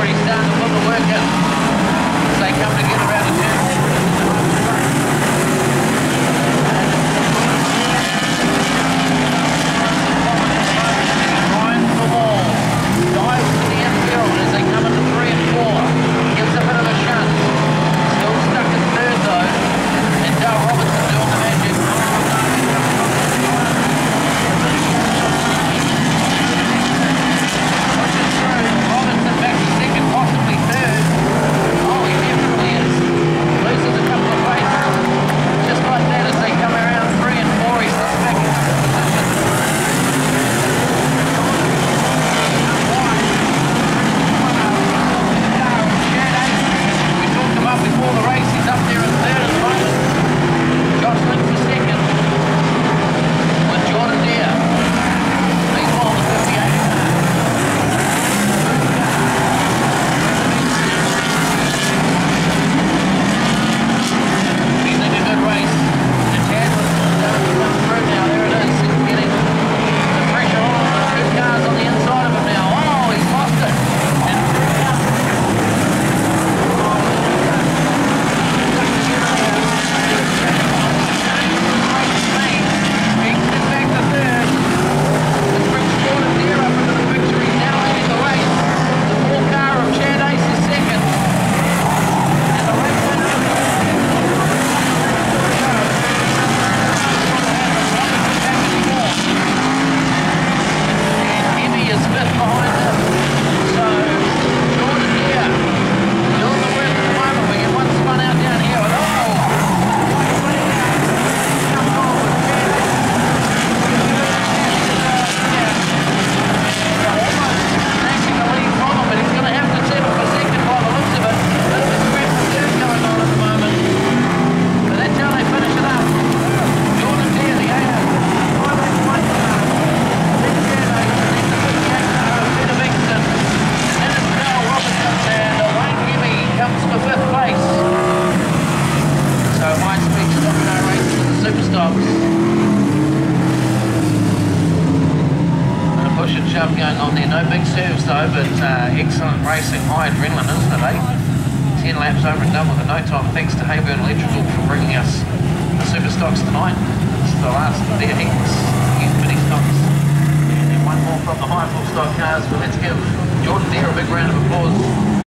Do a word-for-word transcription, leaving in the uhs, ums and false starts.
already starting to put the work in as they come to get around the turn. Ryan for wall. Dives to the infield as they come into three and four. Gives a bit of a shunt. Still stuck in third though. And Dale Robertson doing the magic. Pushing through. Robinson back to second, possibly third. Oh, he definitely is. Loses a couple of places. Just like that as they come around three and four. He slips back into position. We talked him up before the race. He's up there in third at the moment. Josh Lynch for second. With Jordan Deere. Meanwhile, the fifty-eight. He's in a good race. The Chadwick is starting to come through now. There it is. He's getting the pressure on the two cars on the inside of him now. Oh, he's lost it. And going on there, no big serves though, but uh, excellent racing, high adrenaline, isn't it, eh? ten laps over and done with a no time. Thanks to Hayburn Electrical for bringing us the super stocks tonight. It's the last of their heats, against mini stocks. And then one more from the high full stock cars, but let's give Jordan Deere a big round of applause.